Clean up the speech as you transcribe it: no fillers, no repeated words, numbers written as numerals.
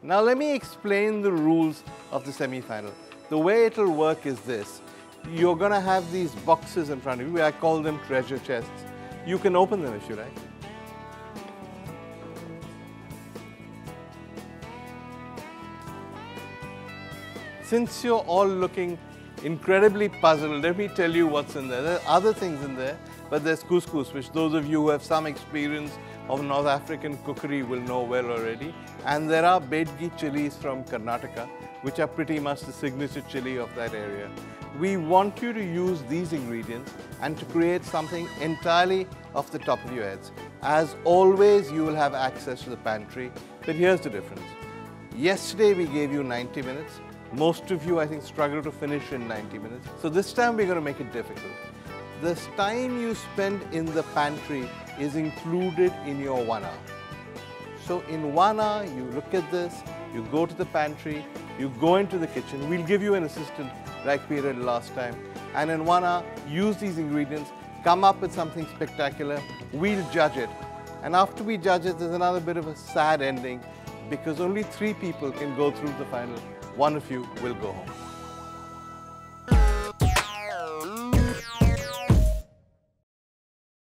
Now let me explain the rules of the semi-final. The way it'll work is this. You're going to have these boxes in front of you. I call them treasure chests. You can open them if you like. Since you're all looking incredibly puzzled, let me tell you what's in there. There are other things in there, but there's couscous, which those of you who have some experience of North African cookery will know well already. And there are Bedgi chilies from Karnataka, which are pretty much the signature chili of that area. We want you to use these ingredients and to create something entirely off the top of your heads. As always, you will have access to the pantry, but here's the difference. Yesterday, we gave you 90 minutes. Most of you, I think, struggle to finish in 90 minutes. So this time, we're going to make it difficult. This time you spend in the pantry is included in your 1 hour. So in 1 hour, you look at this, you go to the pantry, you go into the kitchen. We'll give you an assistant like we did last time. And in 1 hour, use these ingredients, come up with something spectacular. We'll judge it. And after we judge it, there's another bit of a sad ending because only 3 people can go through the final. 1 of you will go home.